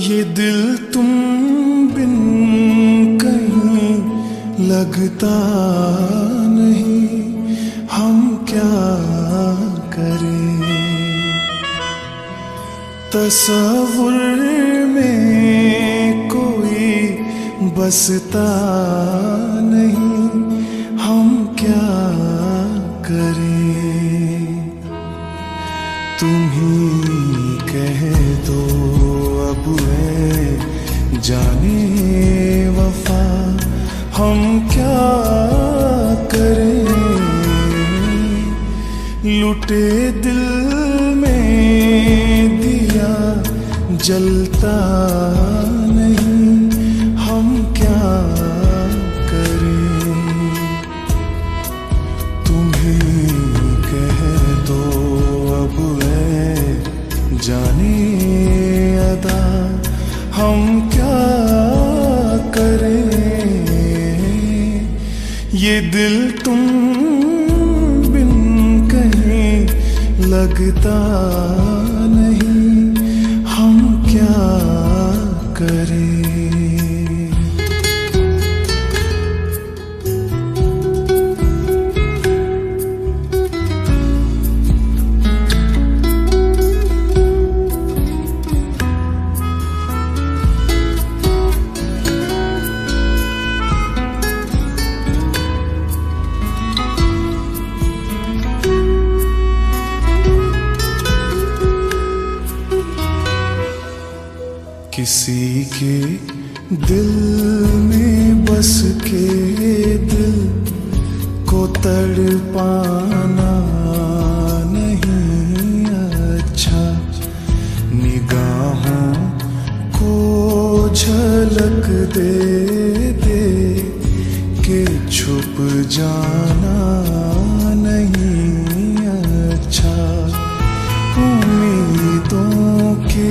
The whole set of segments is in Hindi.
ये दिल तुम बिन कहीं लगता नहीं, हम क्या करें। तसव्वुर में कोई बसता नहीं, हम क्या करें। तुम ही कह दो अब है जाने वफा, हम क्या करें। लुटे दिल में दिया जलता नहीं, हम क्या करें। तुम्हें कह दो अब है जाने अदा, हम क्या करें। ये दिल तुम बिन कहीं लगता नहीं, हम क्या करें। किसी के दिल में बस के दिल को तड़पाना नहीं अच्छा। निगाहों को झलक दे दे के छुप जाना नहीं अच्छा। उम्मीदों के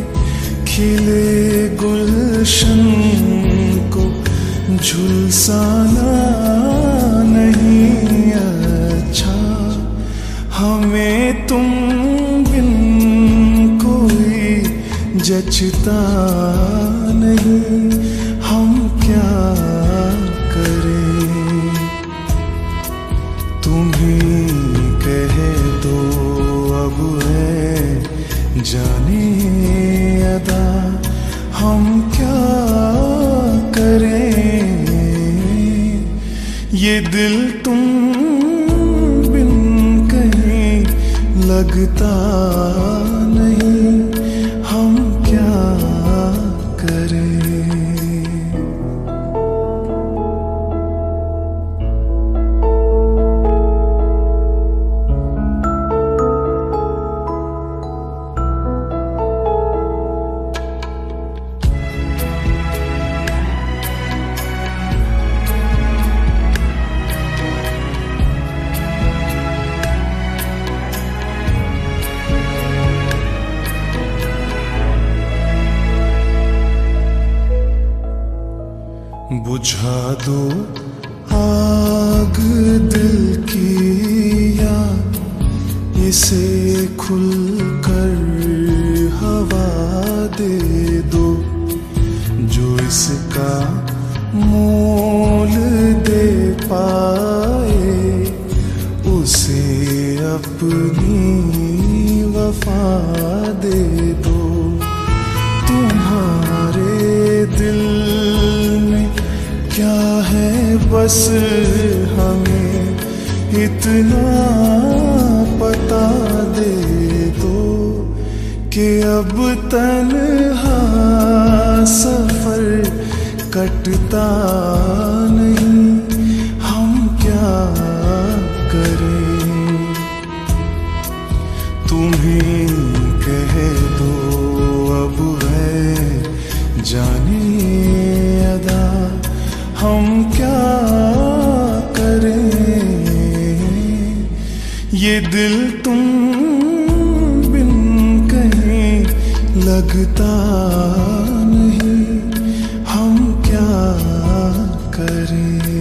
खिले गुलशन को झुलसाना नहीं अच्छा। हमें तुम बिन कोई जचता नहीं, हम क्या करें। तुम्हें कह दो अब है जाने अदा, हम क्या करें। ये दिल तुम बिन कहीं लगता नहीं, हम क्या करें। बुझा दो आग दिल की, या इसे खुलकर हवा दे दो। जो इसका मोल दे पाए, उसे अपनी वफा दे दो। तुम्हारे दिल क्या है बस हमें इतना पता दे दो कि अब तन्हा सफर कटता नहीं, हम क्या करें। तुम्हें कह दो अब है जाने अदा, हम क्या करें। ये दिल तुम बिन कहीं लगता नहीं, हम क्या करें।